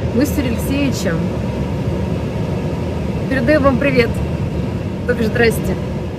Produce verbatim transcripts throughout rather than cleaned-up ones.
Мы с Алексеевичем передаем вам привет, то бишь здрасте.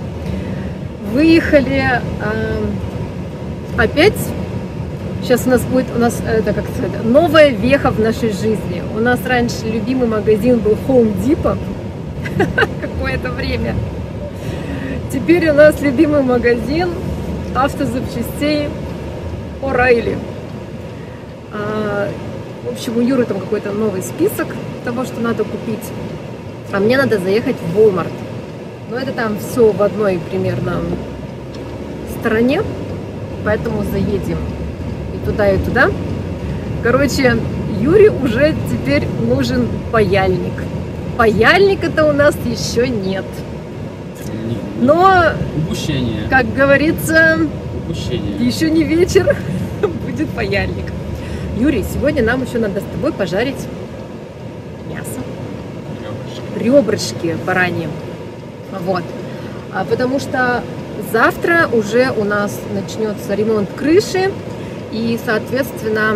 Выехали э, опять. Сейчас у нас будет, у нас это как сказать, новая веха в нашей жизни. У нас раньше любимый магазин был Home Depot какое-то время. Теперь у нас любимый магазин автозапчастей O'Reilly. А, в общем, у Юры там какой-то новый список того, что надо купить. А мне надо заехать в Walmart. Но это там все в одной примерно стороне. Поэтому заедем и туда, и туда. Короче, Юре уже теперь нужен паяльник. Паяльника-то у нас еще нет. Но, упущение. Как говорится, упущение. Еще не вечер, будет паяльник. Юрий, сегодня нам еще надо с тобой пожарить мясо. Ребрышки бараньи. Вот. А потому что завтра уже у нас начнется ремонт крыши. И, соответственно,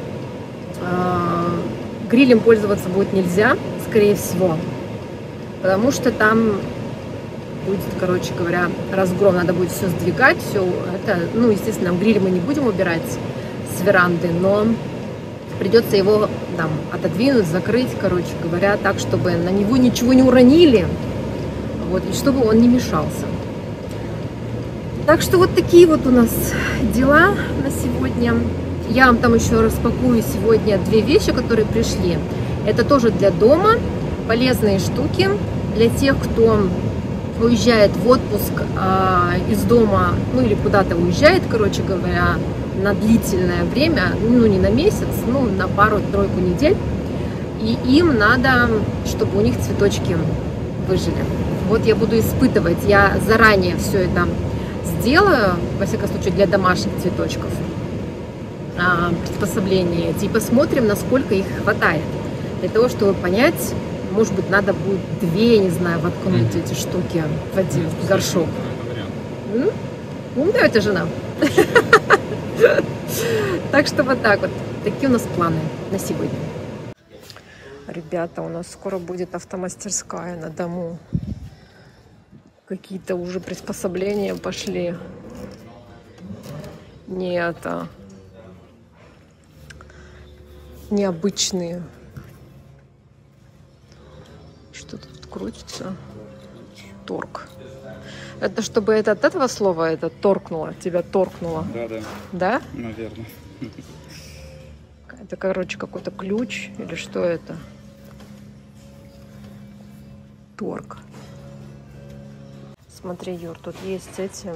грилем пользоваться будет нельзя, скорее всего. Потому что там будет, короче говоря, разгром. Надо будет все сдвигать, все это. Ну, естественно, гриль мы не будем убирать с веранды, но придется его там отодвинуть, закрыть, короче говоря, так, чтобы на него ничего не уронили, вот, и чтобы он не мешался. Так что вот такие вот у нас дела на сегодня. Я вам там еще распакую сегодня две вещи, которые пришли. Это тоже для дома, полезные штуки для тех, кто уезжает в отпуск а, из дома, ну или куда-то уезжает, короче говоря, на длительное время, ну не на месяц, ну на пару-тройку недель, и им надо, чтобы у них цветочки выжили. Вот я буду испытывать, я заранее все это сделаю, во всяком случае для домашних цветочков, а, приспособления, и посмотрим, насколько их хватает, для того, чтобы понять. Может быть, надо будет две, не знаю, воткнуть mm-hmm. эти штуки в один mm-hmm. горшок. Mm-hmm. Ну, да, это жена. Так что вот так вот. Такие у нас планы на сегодня. Ребята, у нас скоро будет автомастерская на дому. Какие-то уже приспособления пошли. Не это... необычные. Что тут крутится? Торг. Это чтобы это от этого слова это торкнуло, тебя торкнуло? Да, да. Да? Наверное. Это, короче, какой-то ключ или что это? Торг. Смотри, Юр, тут есть эти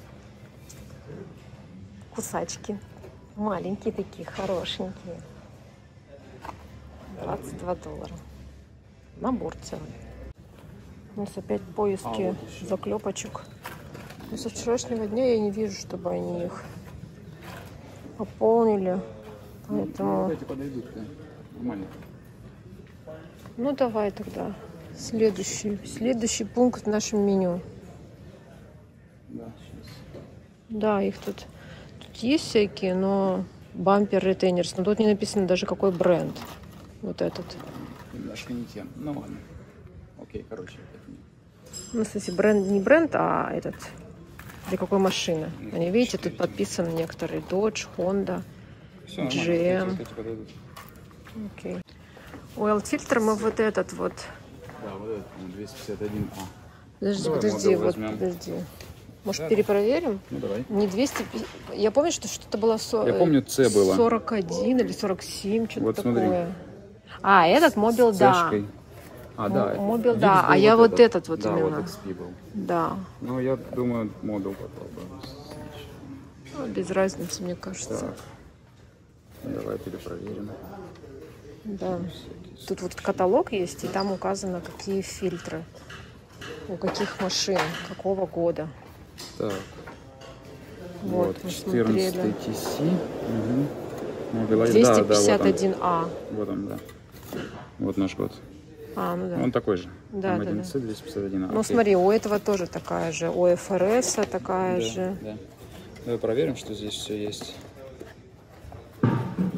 кусачки. Маленькие такие, хорошенькие. двадцать два доллара. Набор целый. У нас опять поиски а, вот заклепочек. Но со вчерашнего дня я не вижу, чтобы они их пополнили. Поэтому... Эти подойдут, да? Нормально. Ну давай тогда. Следующий. Следующий пункт в нашем меню. Да, сейчас. Да, их тут, тут есть всякие, но бампер ретейнерс. Но тут не написано даже какой бренд. Вот этот. Немножко не тем. Ну ладно. Окей, короче. Ну, кстати, бренд не бренд, а этот. Для какой машины? Ну, они, видите, тут подписаны некоторые. Dodge, Honda, все, джи эм. Окей. Oil фильтр мы вот этот вот. Да, вот этот, двести пятьдесят один а. Подожди, давай подожди, вот, возьмем. подожди. Может, да, перепроверим? Ну, давай. Не двести... Я помню, что что-то было... со... Я помню, С было. сорок один или сорок семь, что-то вот, такое. Смотри. А, этот Мобил, да. А, да. Мобил, да. А я вот этот, этот вот да, именно. Вот икс пи был. Да. Ну, я думаю, модул попал бы. Ну, без разницы, мне кажется. Так. Давай перепроверим. Да. Тут вот каталог есть, и там указано, какие фильтры. У каких машин, какого года. Так. Вот, вот четырнадцатый ти си. Угу. двести пятьдесят один а. Да, да, вот, вот он, да. Вот наш год. А, ну да. Он такой же. Да, да, да. двести пятьдесят один а. Ну, окей. Смотри, у этого тоже такая же. У эф эр эс такая да, же. Да. Давай проверим, что здесь все есть.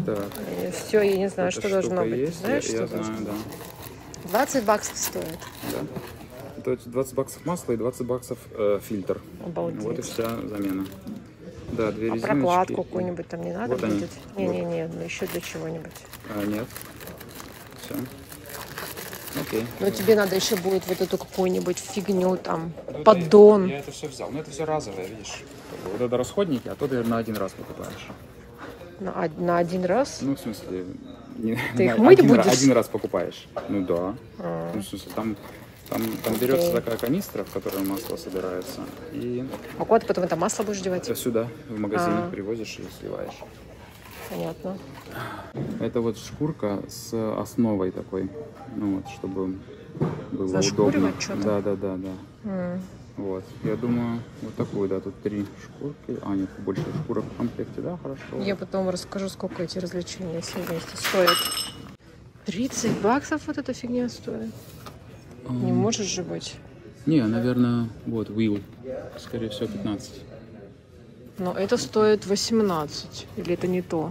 Так. Все, я не знаю, Эта что должно быть. есть, Знаешь, я, что я должно знаю, быть? да. двадцать баксов стоит. Да. То есть двадцать баксов масла и двадцать баксов э, фильтр. Обалдеть. Вот и вся замена. Да, две А резиночки. прокладку какую-нибудь там не надо Вот будет? они. Не-не-не, вот. Еще для чего-нибудь. А, нет. Все. Окей. Но тебе надо еще будет вот эту какую-нибудь фигню там, Ну, поддон. Я, я это все взял. Но это все разовое, видишь. Вот это расходники, а то ты на один раз покупаешь. На, на один раз? Ну, в смысле, не, Ты их на, мыть один, будешь? один раз покупаешь. Ну да. А. Ну, в смысле, там, там, там берется такая канистра, в которой масло собирается. И А куда ты потом это масло будешь девать? это сюда, в магазин А. привозишь и сливаешь. Понятно. Это вот шкурка с основой такой, ну вот, чтобы было Зашкуривать удобно. что-то? Да, да, да, да. М. Вот, я думаю, вот такую, да, тут три шкурки, а нет, больше шкурок в комплекте, да, хорошо. Я потом расскажу, сколько эти развлечения все вместе стоят. тридцать баксов вот эта фигня стоит. Не может же быть. Не, наверное, вот, wheel, скорее всего, пятнадцать. Но это стоит восемнадцать. Или это не то?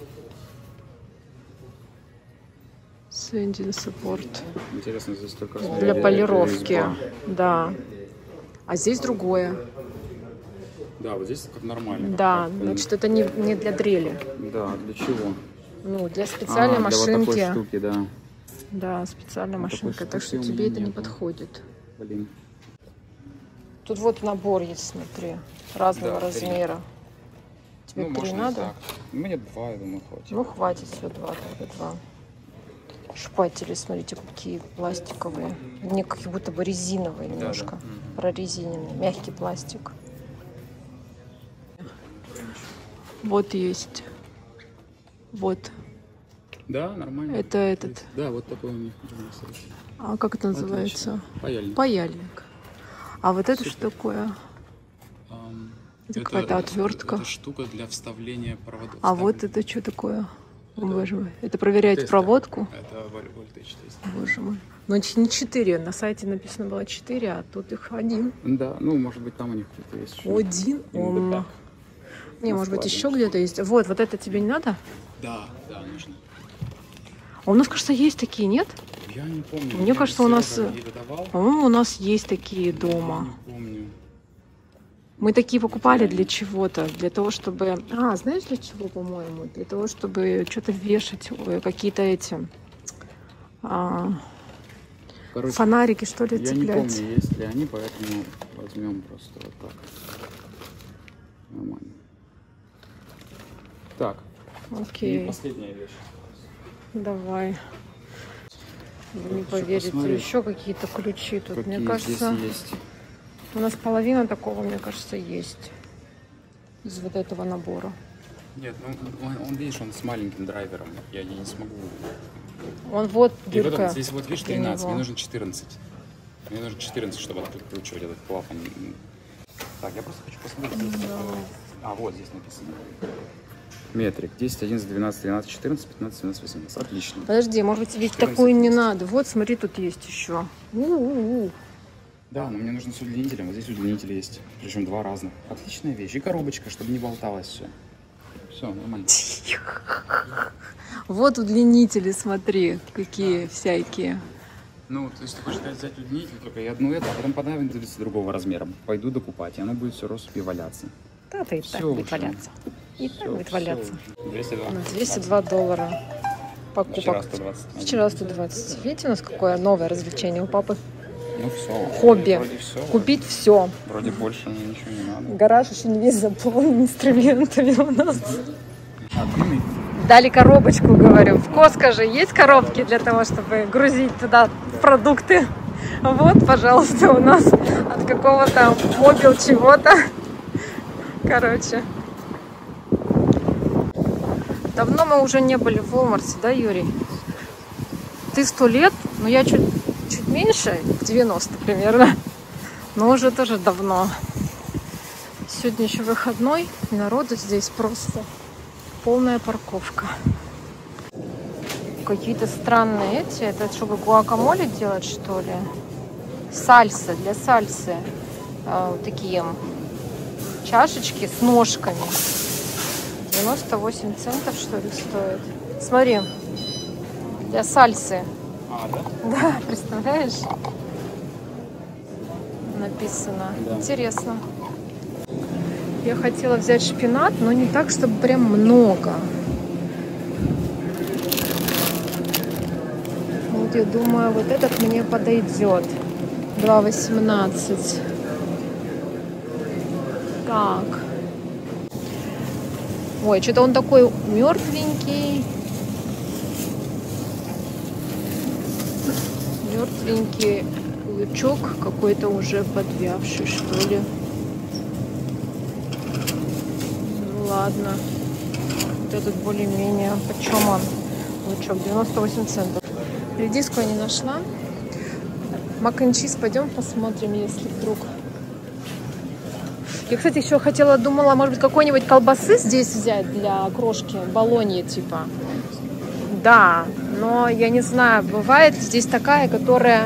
Sanding support. Интересно, здесь только Для полировки. Да. А здесь другое. Да, вот здесь как нормально. Да, как, значит, это не, не для дрели. Да, для чего? Ну, для специальной а, машинки. Для вот такой штуки, да. Да, специальная Вот машинка. такой Так что штуки у тебе меня это не нету. подходит. Блин. Тут вот набор есть, смотри, разного Да, три. размера. Тебе Ну, три можно и надо? так. Мне два, я думаю, хватит. Ну, хватит все, два, только два. Шпатели, смотрите, какие пластиковые. Они как будто бы резиновые Да, немножко. да. Мгм. Прорезиненный, мягкий пластик. Вот есть. Вот. Да, нормально. Это этот. Да, вот такой у них. А как это называется? Паяльник. Паяльник. А вот это Супер. что такое? Ам, Это какая-то отвертка. Это штука для вставления проводов. А Там вот это что такое? О, боже мой. Это проверяет тестер. проводку? Это воль- вольтаж тест. Боже мой. Ну, ч- не четыре. На сайте написано было четыре, а тут их один. Да, ну, может быть, там у них какие-то есть. еще. Один. Именно Ом. так. Не, На может быть, складе. еще где-то есть. Вот, вот это тебе не надо? Да, да, нужно. А у нас, кажется, есть такие, нет? Я не помню. Мне Я кажется, у нас, Серега ей выдавал. По-моему, у нас есть такие дома. Я не помню. Мы такие покупали для чего-то, для того, чтобы... А, знаешь, для чего, по-моему? Для того, чтобы что-то вешать, ой, какие-то эти... а, Короче, фонарики, что ли, я не цеплять. помню, есть ли они, поэтому возьмем просто вот так. Нормально. Так, и Окей, последняя вещь. давай. Вы не Хочу поверите, посмотреть, еще какие-то ключи тут. Какие Мне кажется, здесь есть. у нас половина такого, мне кажется, есть. Из вот этого набора. Нет, ну он, он, видишь, он с маленьким драйвером. Я, я не смогу. Он вот И вот дырка. он, здесь вот, видишь, для тринадцать, него. мне нужно четырнадцать. Мне нужно четырнадцать, чтобы откручивать этот клапан. Так, я просто хочу посмотреть. Здесь такое. А, вот здесь написано. Метрик. десять, одиннадцать, двенадцать, тринадцать, четырнадцать, пятнадцать, семнадцать, восемнадцать. Отлично. Подожди, может быть, тебе четырнадцать такую не есть. надо. Вот, смотри, тут есть еще. У-у-у. Да, но мне нужно с удлинителем. Вот здесь удлинитель есть. Причем два разных. Отличная вещь. И коробочка, чтобы не болталось все. Все, нормально. Вот удлинители, смотри, какие всякие. Ну, то есть ты хочешь сказать, взять удлинитель только и одну это, а потом понадобится другого размера. Пойду докупать, и оно будет все россыпи валяться. Да, ты и так Всё будет уже. валяться. И так Всё, будет всё валяться. уже. двести два. На двести два доллара Вчера покупок. сто двадцать. Вчера сто двадцать. Видите, у нас какое новое развлечение у папы? Ну все. Хобби. Вроде все. Купить все. Вроде больше ничего не надо. Гараж еще не весь заполнен инструментами у нас. А длинный? Дали коробочку, говорю. В Коско же есть коробки для того, чтобы грузить туда продукты. Вот, пожалуйста, у нас от какого-то мобил чего-то. Короче. Давно мы уже не были в Walmart, да, Юрий? Ты сто лет, но я чуть, чуть меньше, девяносто примерно. Но уже тоже давно. Сегодня еще выходной, и народу здесь просто полная парковка. Какие-то странные эти. Это чтобы гуакамоле делать, что ли? Сальса, для сальсы. А, вот такие чашечки с ножками. девяносто восемь центов, что ли, стоит. Смотри, для сальсы. А, да? Да, представляешь? Написано. Да. Интересно. Я хотела взять шпинат, но не так, чтобы прям много. Вот я думаю, вот этот мне подойдет. два восемнадцать. Так. Ой, что-то он такой мертвенький. Мертвенький лучок какой-то уже подвявший, что ли. Ну ладно. Вот этот более-менее. Почем он? Лучок девяносто восемь центов. Редиску я не нашла. Мак н чиз пойдем посмотрим, если вдруг. Я, кстати, еще хотела, думала, может быть, какой-нибудь колбасы здесь взять для крошки, болоньи типа. Да, но я не знаю, бывает здесь такая, которая,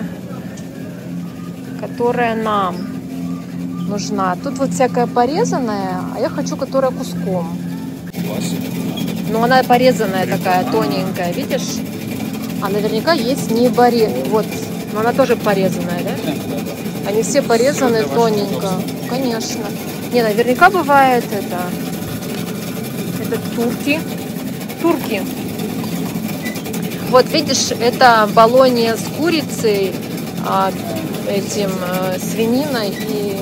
которая нам нужна. Тут вот всякая порезанная, а я хочу, которая куском. Ну, она порезанная такая, тоненькая, видишь? А наверняка есть не боре... Вот, но она тоже порезанная, да? Они все порезаны тоненько. Конечно. Не, наверняка бывает это. Это турки. Турки. Вот видишь, это болонья с курицей, а, этим а, свининой и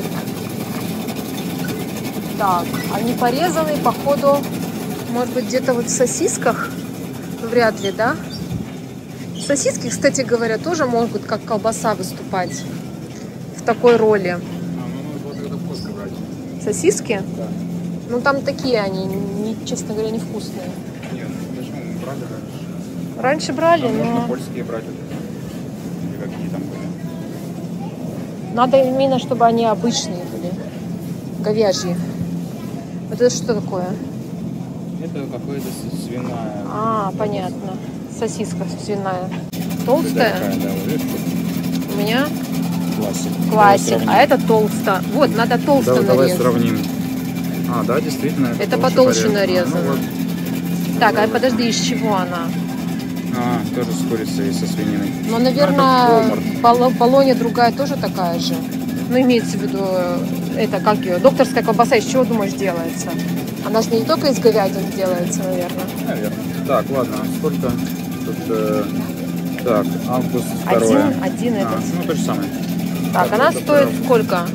так. Они порезаны, походу, может быть, где-то вот в сосисках. Вряд ли, да? Сосиски, кстати говоря, тоже могут как колбаса выступать в такой роли. А, ну, вот это вкусно брать. Сосиски? Да. Ну, там такие они, не, честно говоря, невкусные. Нет, почему? Мы брали раньше. Раньше брали, Там но... можно польские брать. Или какие там были. Надо именно, чтобы они обычные были. Говяжьи. Вот это что такое? Это какая-то свиная. А, понятно. Сосиска свиная. Толстая? Такая, да, вот видишь, У меня классик. классик, а это толсто. Вот, надо толсто Да, давай нарезать. сравним. А, да, действительно. Это потолще нарезано. А, ну, вот. Так, а подожди, из чего она? А, тоже с курицей и со свининой. Ну, наверное, Ну, бол- болонья другая тоже такая же. Ну, имеется в виду, это как ее, докторская колбаса, из чего, думаешь, делается? Она же не только из говядины делается, наверное. Наверное. Так, ладно, сколько тут... Э, так, август второе. Один, один а, этот. Ну, то же самое. Так, так, она это стоит второе. сколько?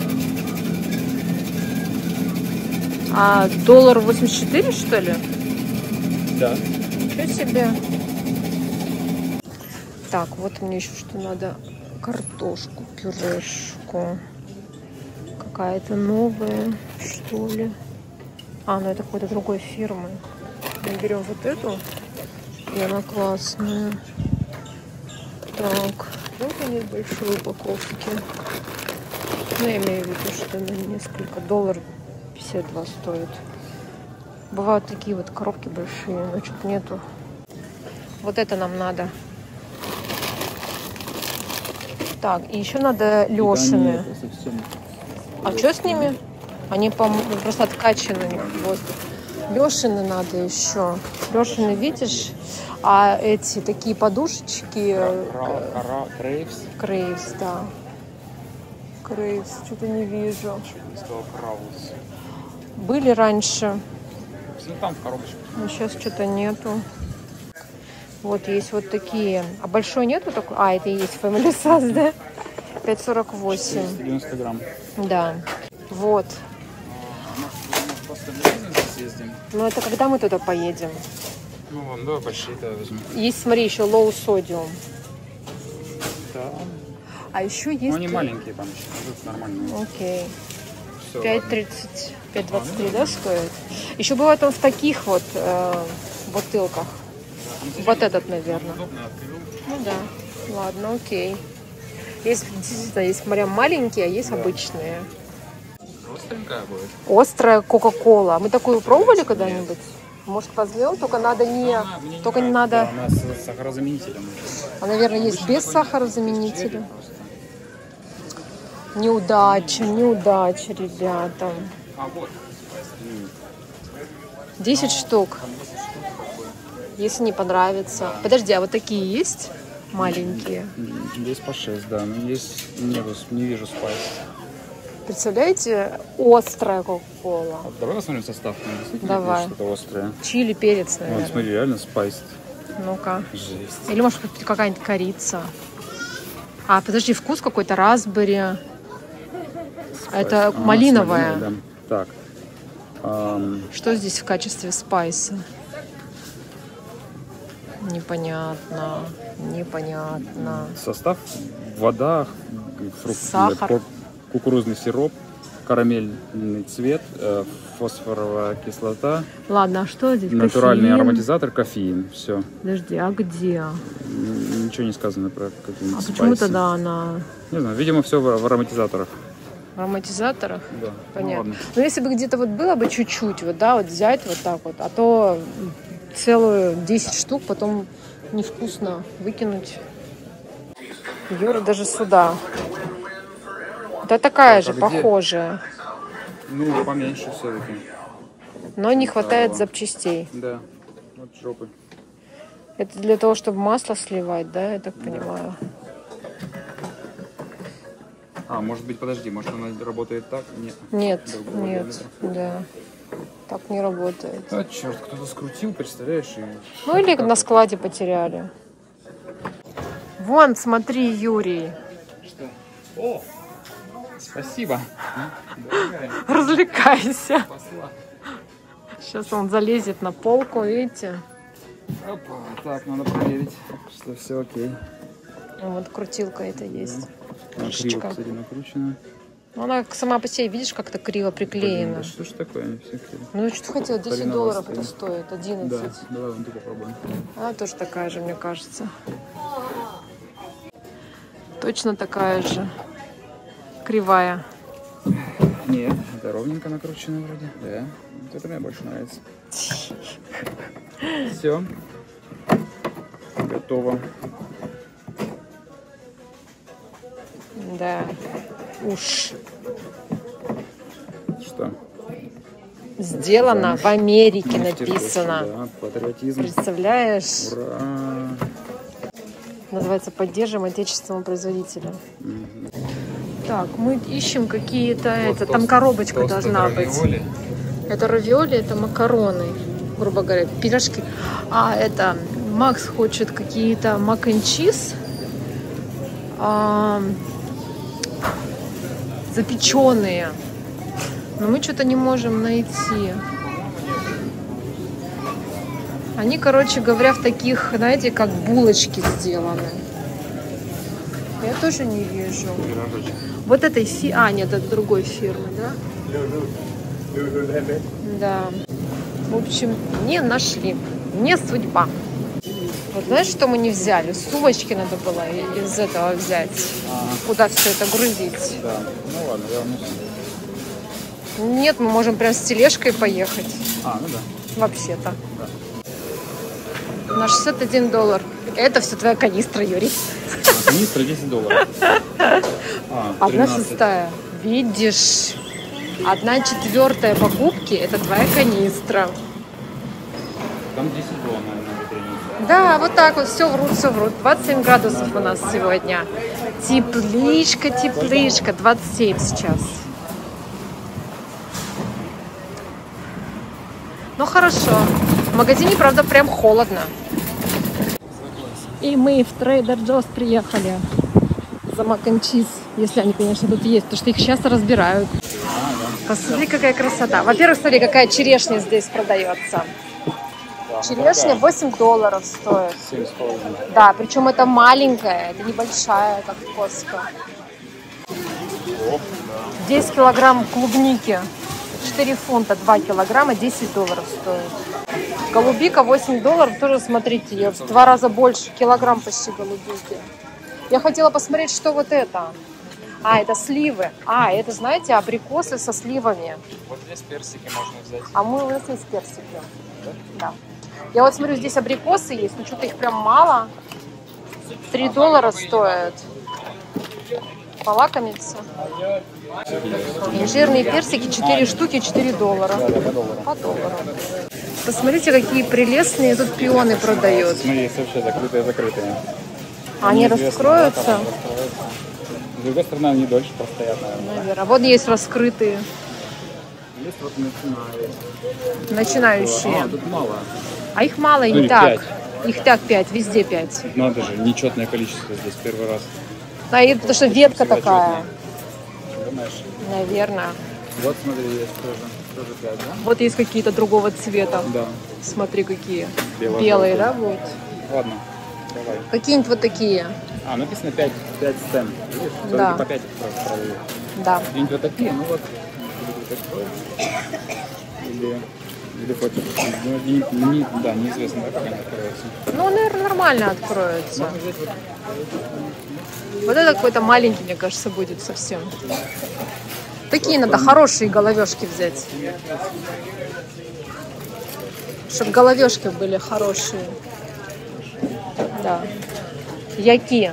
А, доллар восемьдесят четыре, что ли? Да. Ничего себе. Так, вот мне еще что надо. Картошку, пюрешку. Какая-то новая, что ли. А, ну это какой-то другой фирмы. Мы берем вот эту. И она классная. Так, вот они в большой упаковке. Ну, я имею в виду, что она несколько долларов пятьдесят два стоит. Бывают такие вот коробки большие, но что-то нету. Вот это нам надо. Так, и еще надо лёшины. А что с ними? Они, по-моему, просто откачаны. Вот. Лёшины надо еще. Лёшины, видишь? А эти такие подушечки... Крейвс. Крейвс, да. Крейвс, что-то не вижу. Были раньше. Ну, там в коробочке. Но сейчас что-то нету. Вот есть вот такие. А большой нету такой? А, это и есть Family Size, да? пять сорок восемь. девяносто грамм. Да. Вот. Просто в магазин съездим. Но это когда мы туда поедем? Ну, вон, давай большие-то возьмем. Есть, смотри, еще low sodium. Да. А еще есть... Ну, они маленькие там еще. Тут нормально. Окей. Всё, пять тридцать, пять двадцать три, да, стоит? Еще бывает он в таких вот э, бутылках. Вот этот, наверное. Удобно, открыл. Ну да. Ладно, окей. Есть, действительно, есть прям маленькие, а есть Да. обычные. Остренькая будет. Острая Кока-Кола. Мы такую пробовали когда-нибудь? Может, возьмем? Только надо не... Она мне не Только не нравится. надо... Да, она с сахарозаменителем. А, наверное, есть без сахарозаменителя. Неудача, неудача, ребята. А вот. десять штук. Если не понравится. Подожди, а вот такие есть? Маленькие. Есть по шесть, да. Но есть нету, не вижу спайс. Представляете, острая кока-кола. А давай посмотрим состав. Давай. Что-то острое. Чили, перец, наверное. Вон, смотри, реально спайс. Ну-ка. Жесть. Или может какая-нибудь корица. А, подожди, вкус какой-то разбери. Это А, малиновая. да. Так. Ам... Что здесь в качестве спайса? Непонятно. Непонятно. Состав: вода, фрукт, Сахар. кукурузный сироп, карамельный цвет, фосфоровая кислота. Ладно, а что здесь? Натуральный Кофеин? ароматизатор, кофеин. Все. Подожди, а где? Ничего не сказано про какие-нибудь А спайсы. почему тогда она Не знаю, видимо, все в, в ароматизаторах. в ароматизаторах? Да. Понятно. Ну, Но если бы где-то вот было бы чуть-чуть, вот, да, вот взять вот так вот, а то целую десять штук потом невкусно выкинуть. Юра даже сюда. Да такая Так, же, а где? похожая. Ну, поменьше все-таки. Но не хватает А, запчастей. Да. Вот жопы. Это для того, чтобы масло сливать, да, я так понимаю? А, может быть, подожди, может она работает так? Нет. Нет, Другого нет, диаметра. да. Так не работает. А, черт, кто-то скрутил, представляешь? И... Ну или Как на это? складе потеряли. Вон, смотри, Юрий. Что? О! Спасибо. Дорогая. Развлекайся. Спасла. Сейчас он залезет на полку, видите? Опа. Так, надо проверить, что все окей. Вот крутилка это есть. Она криво, Крышечка. кстати, накручена. Ну, она сама по себе, видишь, как-то криво Блин, приклеена. да что ж такое? Они все криво. Ну, я что-то хотела, десять Старина долларов стоит. это стоит, Да, одиннадцать. давай вон ту попробуем. Она тоже такая же, мне кажется. Точно такая же. Кривая. Нет, это ровненько накручено вроде. Да, вот это мне больше нравится. Все. Готово. Да. Уж. Что? Сделано в Америке, написано. Да, патриотизм. Представляешь? Ура! Называется «Поддержим отечественного производителя». Так, мы ищем какие-то... это, там коробочка должна быть. Равиоли. Это равиоли, это макароны, грубо говоря, пирожки. А это Макс хочет какие-то мак н чиз, а, запеченные. Но мы что-то не можем найти. Они, короче говоря, в таких, знаете, как булочки сделаны. Я тоже не вижу. Пирожочек. Вот этой фи... А, нет, это другой фирмы, да? Да. В общем, не нашли. Не судьба. Вот знаешь, что мы не взяли? Сумочки надо было из этого взять. А. Куда все это грузить? Да. Ну ладно, я вам не... Нет, мы можем прям с тележкой поехать. А, ну да. Вообще-то. На шестьдесят один доллар. Это все твоя канистра, Юрий. А, канистра десять долларов. А, Одна тринадцать. шестая. Видишь? Одна четвертая покупки – это твоя канистра. Там десять было, наверное, тринадцать. Да, вот так вот, все врут, все врут. двадцать семь градусов у нас сегодня. Теплышка, теплышка. двадцать семь сейчас. Ну хорошо. В магазине, правда, прям холодно. И мы в Trader Joe's приехали за мак н чиз, если они, конечно, тут есть, потому что их часто разбирают. Посмотри, какая красота. Во-первых, смотри, какая черешня здесь продается. Черешня восемь долларов стоит. семь с половиной. Да, причем это маленькая, это небольшая, как Costco. десять килограмм клубники. четыре фунта, два килограмма, десять долларов стоит. Голубика восемь долларов, тоже, смотрите, ее в два раза больше, килограмм почти голубики. Я хотела посмотреть, что вот это. А, это сливы. А, это, знаете, абрикосы со сливами. Вот здесь персики можно взять. А мы, у нас есть персики. Да. Я вот смотрю, здесь абрикосы есть, но что-то их прям мало. три доллара стоят. Полакомиться. Инжирные персики четыре штуки, четыре доллара. Да, да, по доллару. По доллару. Посмотрите, какие прелестные тут пионы продают. Смотри, есть вообще закрытые, закрытые. Они раскроются? Да, с другой стороны, они дольше простоят, наверное. Наверное. Вот есть раскрытые. Есть вот начинающие. Начинающие. А, тут мало. А их мало, им Ну, их так. пять. Их так пять, везде пять. Надо же, нечетное количество здесь первый раз. Да, и потому что ветка Всегда такая. четное. Думаешь? Наверное. Вот смотри, есть тоже, тоже пять, да? Вот есть какие-то другого цвета. Да. Смотри, какие. Бело-желтые. Белые, да, вот. Ладно, давай. Какие-нибудь вот такие. А, написано пять, пять сцен. Видишь? Да. По пять продают. Да. Какие-нибудь вот такие, ну вот. Или, или хочешь. Ну, не, не, да, неизвестно, да, как они откроются. Ну, наверное, нормально откроется. Можно взять вот. Вот это какой-то маленький, мне кажется, будет совсем. Такие надо хорошие головешки взять. Чтобы головешки были хорошие. Да. Яки.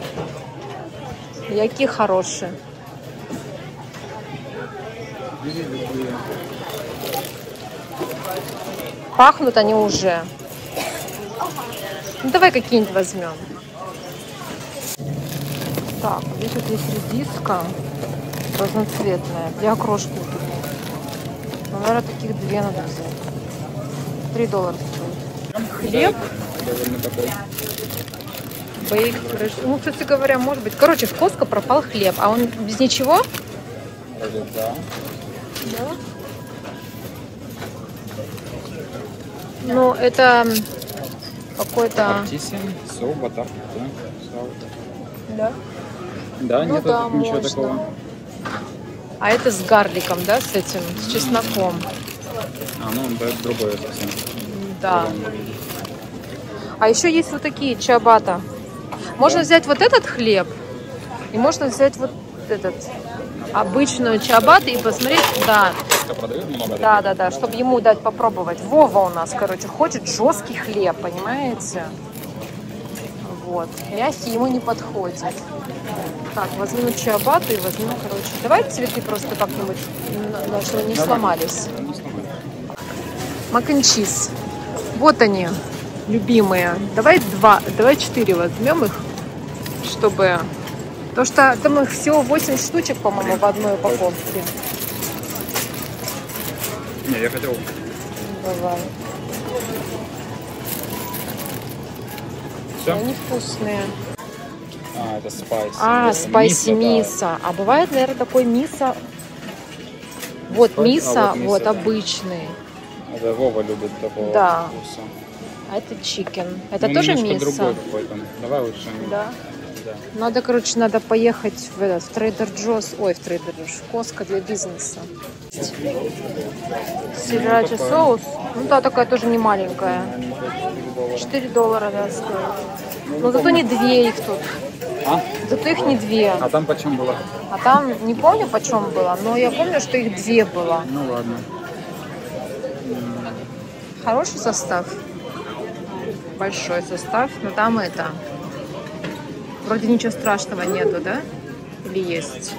Яки хорошие. Пахнут они уже. Ну, давай какие-нибудь возьмем. Так, здесь вот есть редиска разноцветная для окрошки. Ну, наверное, таких две надо взять. Три доллара стоит. Хлеб. Бейк. Ну, кстати говоря, может быть. Короче, в Costco пропал хлеб. А он без ничего? Да. Да. Ну, это какой-то... Артисин, соу, батар, да? Соу. Да? Да, Ну нет да, тут ничего можно. такого. А это с гарликом, да, с этим, с чесноком. А, ну, да, это другое совсем. Да. А еще есть вот такие чиабатта. Можно Да. взять вот этот хлеб, и можно взять вот этот обычную чиабатту и посмотреть, да, Это продают много? да, да, да, чтобы ему дать попробовать. Вова у нас, короче, хочет жесткий хлеб, понимаете? Вот. Мягкий ему не подходит. Так, возьму чиабатту и возьму, короче. Давай цветы просто как-нибудь, на- чтобы не Давай. сломались. Не сломай. Мак н чиз. Вот они, любимые. Давай два, давай четыре возьмем их, чтобы... Потому что там их всего восемь штучек, по-моему, в одной упаковке. Не, я хотел... Давай. Все? Они вкусные. А, это спайси. А, Это спайси мисо, мисо. А бывает, наверное, такой мисо. Вот Спайси- мисо, а, вот мисо, вот да. обычный. Да. Это Вова любит такого Да. вкуса. А это чикен. Это Ну, тоже немножко мисо? другой какой-то. Давай лучше. Да. Да. Надо, короче, надо поехать в этот, в Trader Joe's, ой, в Trader Joe's, в Costco для бизнеса. Сирачи такая. соус. Ну да, такая тоже не маленькая. четыре доллара. четыре доллара, да, стоит. Но зато не две их тут. А? Зато их не две. А там почем было? А там не помню, почем было, но я помню, что их две было. Ну ладно. Хороший состав. Большой состав, но там это... Вроде ничего страшного нету, да? Или есть?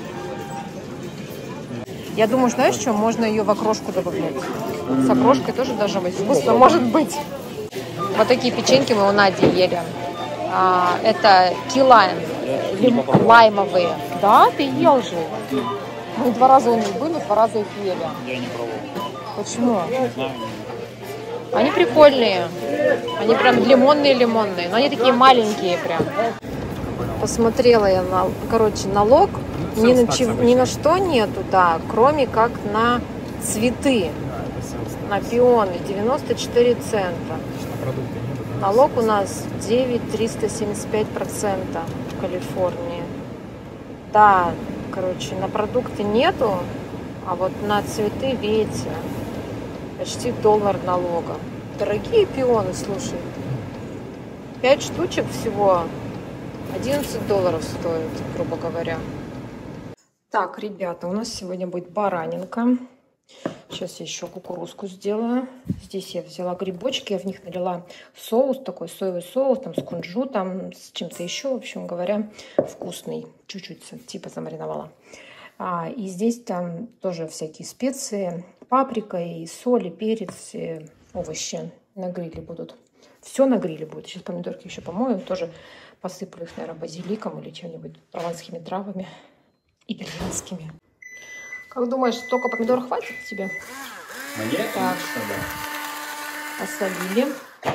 Я думаю, знаешь что? Можно ее в окрошку добавлять. С окрошкой тоже должно быть вкусно, может быть. Вот такие печеньки мы у Нади ели. А, это килайм, лим- лаймовые. Да, ты ел же. Мы два раза у них были, два раза их ели. Я не пробовал. Почему? Не знаю. Они прикольные. Они прям лимонные-лимонные. Но они такие маленькие прям. Посмотрела я, на, короче, налог. Ни на, чев- ни на что нету, да, кроме как на цветы, на пионы. девяносто четыре цента. Налог у нас девять целых триста семьдесят пять процентов в Калифорнии. Да, короче, на продукты нету, а вот на цветы, видите, почти доллар налога. Дорогие пионы, слушай. Пять штучек всего одиннадцать долларов стоит, грубо говоря. Так, ребята, у нас сегодня будет баранинка. Сейчас я еще кукурузку сделаю. Здесь я взяла грибочки, я в них налила соус, такой соевый соус, там с кунжутом, с чем-то еще, в общем говоря, вкусный. Чуть-чуть типа замариновала. А, и здесь там тоже всякие специи, паприка и соль, и перец, и овощи на гриле будут. Все на гриле будет. Сейчас помидорки еще помою. Тоже посыплю их, наверное, базиликом или чем-нибудь прованскими травами. Итальянскими. Как думаешь, столько помидор хватит тебе? Мне? Так. Да. Посолили.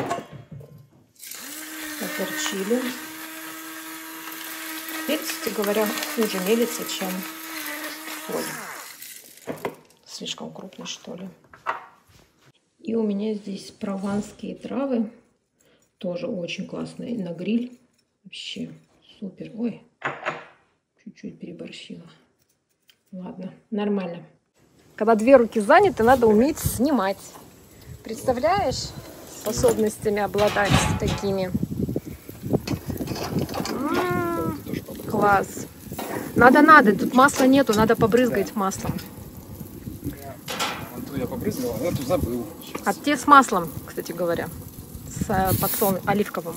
Наперчили. Перец, кстати говоря, хуже мелится, чем соль. Слишком крупный, что ли. И у меня здесь прованские травы. Тоже очень классные. На гриль. Вообще супер. Ой, чуть-чуть переборщила. Ладно, нормально. Когда две руки заняты, надо уметь снимать. Представляешь, способностями обладать такими. М-м-м, класс. Надо, надо. Тут масла нету, надо побрызгать маслом. Вон ту я побрызгала, а эту забыл. А те с маслом, кстати говоря. С подсолнухом оливковым.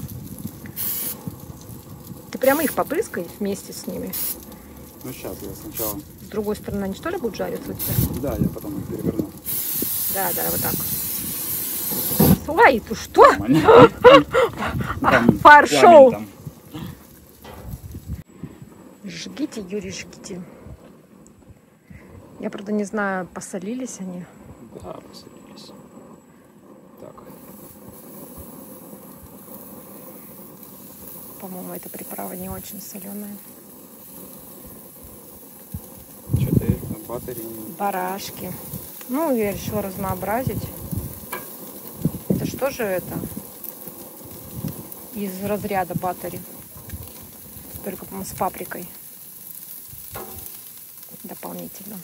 Ты прямо их побрызгай вместе с ними. Ну сейчас я сначала. С другой стороны они что ли будут жариться у тебя? Да, я потом их переверну. Да, да, вот так. Ой, ты что? Фар-шоу. Жгите, Юрий, жгите. Я, правда, не знаю, посолились они. Да, посолились. Так. По-моему, эта приправа не очень соленая. Что ты на батаре? Барашки. Ну, я решила разнообразить. Это что же это? Из разряда батари. Только, по-моему, с паприкой. Дополнительно.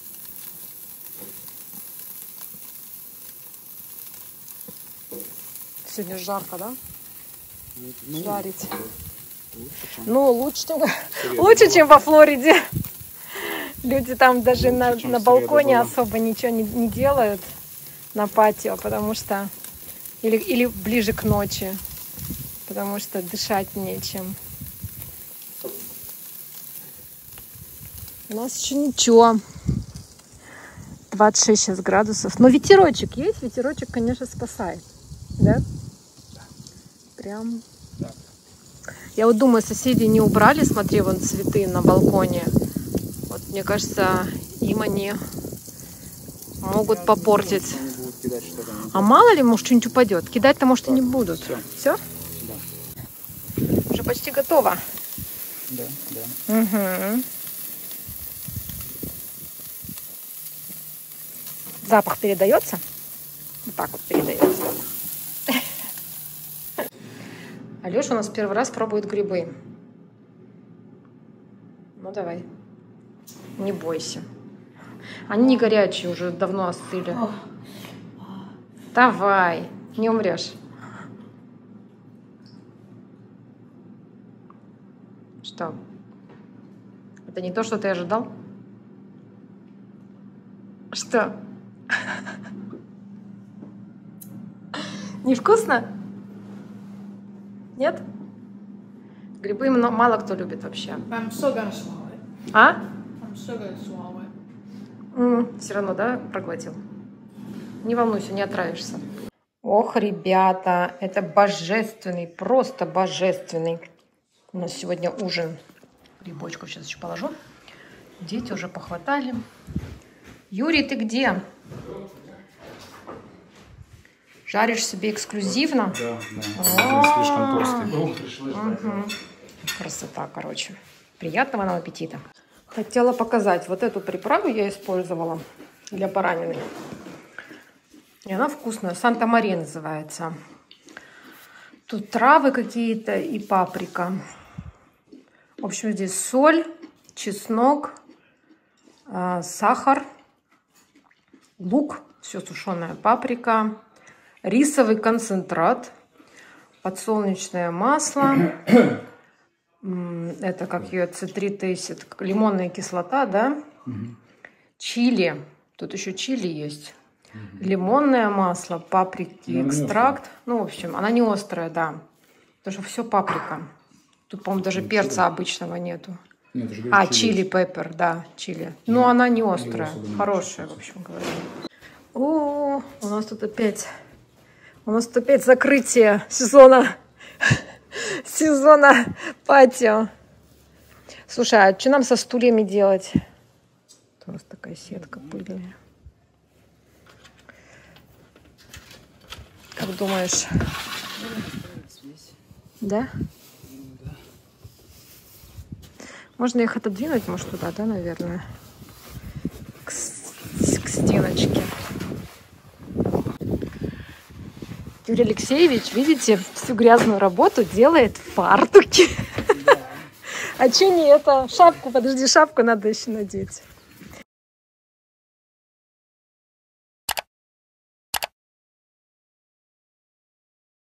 Сегодня жарко, да? Ну, Жарить. Лучше, чем... Ну, лучше, чем, лучше, чем во Флориде. Люди там даже лучше, на, на балконе особо ничего не, не делают на патио, потому что... Или, или ближе к ночи, потому что дышать нечем. У нас еще ничего. двадцать шесть сейчас градусов. Но ветерочек есть. Ветерочек, конечно, спасает. Да? Да. Прям... Да. Я вот думаю, соседи не убрали, смотри, вон цветы на балконе. Вот, мне кажется, им они могут Я попортить. Думаю, кидать, а мало ли, может, что-нибудь упадет. Кидать-то, может, так, и не будут. Все? Все? Да. Уже почти готово. Да, да. Угу. Запах передается? Вот так вот передается. Алеша у нас первый раз пробует грибы. Ну, давай. Не бойся. Они не горячие, уже давно остыли. Давай, не умрешь. Что? Это не то, что ты ожидал? Что? Невкусно? Нет? Грибы мало кто любит вообще. I'm still gonna swallow it. А? I'm still gonna swallow it. Mm, все равно, да, проглотил? Не волнуйся, не отравишься. Ох, ребята, это божественный, просто божественный. У нас сегодня ужин. Грибочков сейчас еще положу. Дети уже похватали. Юрий, ты где? Жаришь себе эксклюзивно? Да, да. Он слишком толстый. Угу. Красота, короче. Приятного нам аппетита. Хотела показать. Вот эту приправу я использовала для баранины. И она вкусная. Санта-Мария называется. Тут травы какие-то и паприка. В общем, здесь соль, чеснок, э, сахар, лук, все сушеная паприка, рисовый концентрат, подсолнечное масло, это как ее цитритесит, лимонная кислота, да, угу. Чили, тут еще чили есть, угу. Лимонное масло, паприки, ну, экстракт, ну, в общем, она не острая, да, потому что все паприка. Тут, по-моему, даже ну, перца чили. Обычного нету. Нет, говорю, а, чили пеппер, да, чили. Но она не острая, хорошая, в общем говоря. О, у нас тут опять У нас опять закрытие сезона, сезона патио. Слушай, а что нам со стульями делать? У нас такая сетка пыльная. Как думаешь? Да? Можно их отодвинуть, может, туда, да, наверное? К, к стеночке. Юрий Алексеевич, видите, всю грязную работу делает в фартуке. А что не это? Шапку, подожди, шапку надо еще надеть.